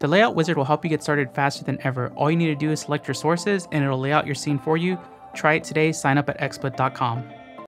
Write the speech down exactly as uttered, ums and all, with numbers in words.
The layout wizard will help you get started faster than ever. All you need to do is select your sources and it'll lay out your scene for you. Try it today, sign up at X split dot com.